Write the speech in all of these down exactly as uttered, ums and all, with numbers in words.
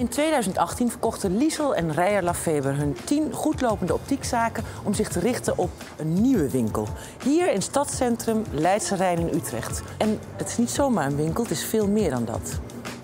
In tweeduizend achttien verkochten Liesel en Reijer Lafeber hun tien goedlopende optiekzaken om zich te richten op een nieuwe winkel. Hier in stadscentrum Leidse Rijn in Utrecht. En het is niet zomaar een winkel, het is veel meer dan dat.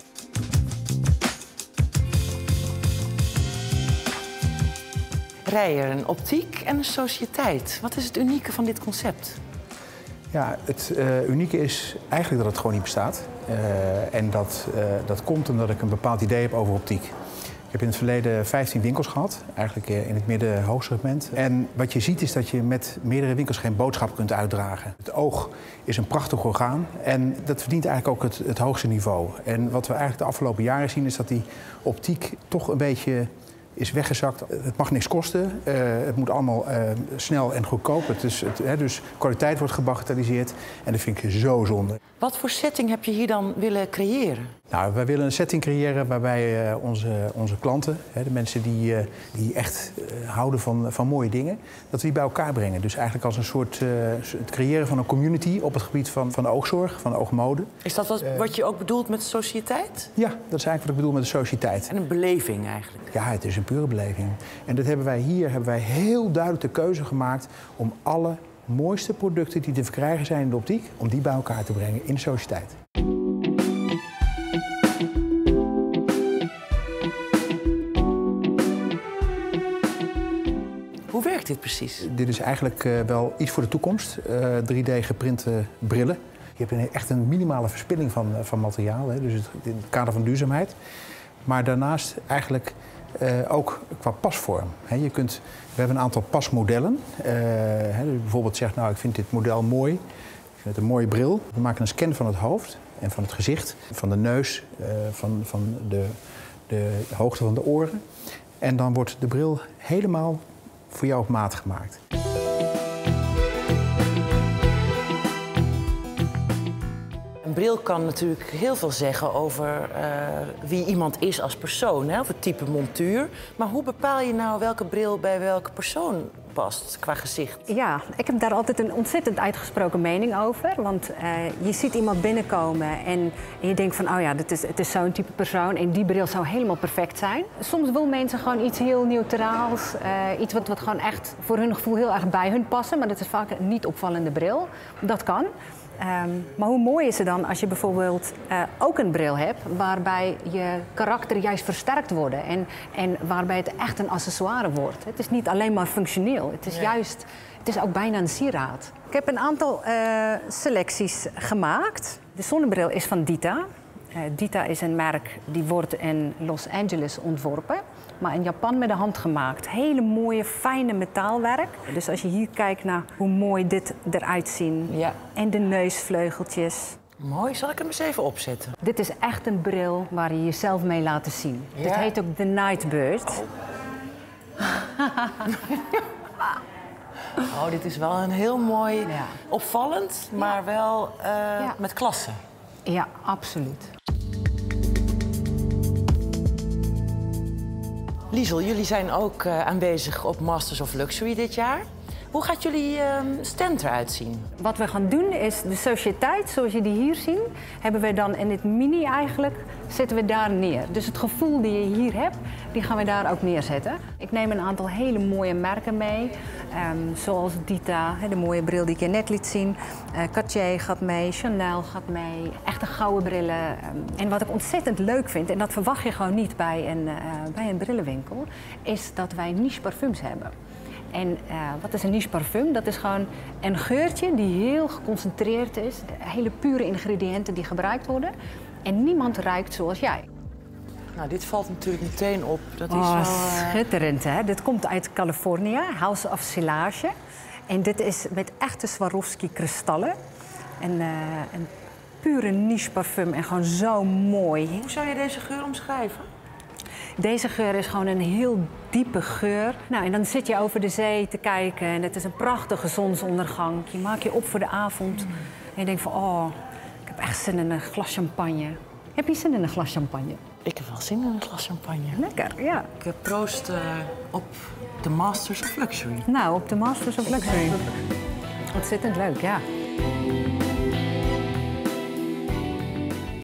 Reijer, een optiek en een sociëteit. Wat is het unieke van dit concept? Ja, het uh, unieke is eigenlijk dat het gewoon niet bestaat. Uh, en dat, uh, dat komt omdat ik een bepaald idee heb over optiek. Ik heb in het verleden vijftien winkels gehad, eigenlijk in het midden-hoogsegment. En wat je ziet is dat je met meerdere winkels geen boodschap kunt uitdragen. Het oog is een prachtig orgaan en dat verdient eigenlijk ook het, het hoogste niveau. En wat we eigenlijk de afgelopen jaren zien is dat die optiek toch een beetje is weggezakt. Het mag niks kosten, uh, het moet allemaal uh, snel en goedkoop. Het is, het, hè, dus kwaliteit wordt gebagatelliseerd en dat vind ik zo zonde. Wat voor setting heb je hier dan willen creëren? Nou, wij willen een setting creëren waarbij uh, onze, onze klanten, hè, de mensen die, uh, die echt uh, houden van, van mooie dingen, dat we die bij elkaar brengen. Dus eigenlijk als een soort uh, het creëren van een community op het gebied van, van oogzorg, van oogmode. Is dat wat, uh, wat je ook bedoelt met sociëteit? Ja, dat is eigenlijk wat ik bedoel met de sociëteit. En een beleving eigenlijk? Ja, het is een pure beleving. En dat hebben wij hier hebben wij heel duidelijk de keuze gemaakt om alle mooiste producten die te verkrijgen zijn in de optiek, om die bij elkaar te brengen in de sociëteit. Hoe werkt dit precies? Dit is eigenlijk uh, wel iets voor de toekomst. Uh, drie D geprinte brillen. Je hebt een, echt een minimale verspilling van, van materiaal, hè, dus het, in het kader van duurzaamheid. Maar daarnaast eigenlijk uh, ook qua pasvorm. He, je kunt, we hebben een aantal pasmodellen. Uh, he, dus bijvoorbeeld zegt, nou, ik vind dit model mooi. Ik vind het een mooie bril. We maken een scan van het hoofd en van het gezicht, van de neus, uh, van, van de, de hoogte van de oren. En dan wordt de bril helemaal voor jou op maat gemaakt. Een bril kan natuurlijk heel veel zeggen over uh, wie iemand is als persoon, hè? Of het type montuur. Maar hoe bepaal je nou welke bril bij welke persoon past qua gezicht? Ja, ik heb daar altijd een ontzettend uitgesproken mening over. Want uh, je ziet iemand binnenkomen en je denkt van, oh ja, dit is, het is zo'n type persoon en die bril zou helemaal perfect zijn. Soms wil mensen gewoon iets heel neutraals, uh, iets wat, wat gewoon echt voor hun gevoel heel erg bij hun passen. Maar dat is vaak een niet opvallende bril. Dat kan. Um, maar hoe mooi is het dan als je bijvoorbeeld uh, ook een bril hebt waarbij je karakter juist versterkt wordt en, en waarbij het echt een accessoire wordt. Het is niet alleen maar functioneel, het is ja. juist, het is ook bijna een sieraad. Ik heb een aantal uh, selecties gemaakt. De zonnebril is van Dita. Uh, Dita is een merk die wordt in Los Angeles ontworpen, maar in Japan met de hand gemaakt. Hele mooie, fijne metaalwerk. Dus als je hier kijkt naar hoe mooi dit eruit ziet. Ja. En de neusvleugeltjes. Mooi, zal ik hem eens even opzetten? Dit is echt een bril waar je jezelf mee laat zien. Ja. Dit heet ook de Nightbird. Oh. Oh, dit is wel een heel mooi, ja. opvallend, maar wel uh, ja. met klasse. Ja, absoluut. Liesel, jullie zijn ook uh, aanwezig op Masters of Luxury dit jaar. Hoe gaat jullie uh, stand eruit zien? Wat we gaan doen is de sociëteit, zoals jullie hier zien, hebben we dan in het mini eigenlijk, zetten we daar neer. Dus het gevoel die je hier hebt, die gaan we daar ook neerzetten. Ik neem een aantal hele mooie merken mee, um, zoals Dita, de mooie bril die ik je net liet zien. Uh, Cartier gaat mee, Chanel gaat mee, echte gouden brillen. Um, en wat ik ontzettend leuk vind, en dat verwacht je gewoon niet bij een, uh, bij een brillenwinkel, is dat wij niche parfums hebben. En uh, wat is een niche parfum? Dat is gewoon een geurtje die heel geconcentreerd is. Hele pure ingrediënten die gebruikt worden. En niemand ruikt zoals jij. Nou, dit valt natuurlijk meteen op. Dat is oh, wel, uh... schitterend, hè? Dit komt uit Californië, House of Silage. En dit is met echte Swarovski-kristallen. En, uh, een pure niche parfum en gewoon zo mooi. Hoe zou je deze geur omschrijven? Deze geur is gewoon een heel diepe geur. Nou, en dan zit je over de zee te kijken en het is een prachtige zonsondergang. Je maakt je op voor de avond mm. en je denkt van, oh, ik heb echt zin in een glas champagne. Heb je zin in een glas champagne? Ik heb wel zin in een glas champagne. Lekker, ja. Ik proost uh, op de Masters of Luxury. Nou, op de Masters of Luxury. Ontzettend leuk, ja.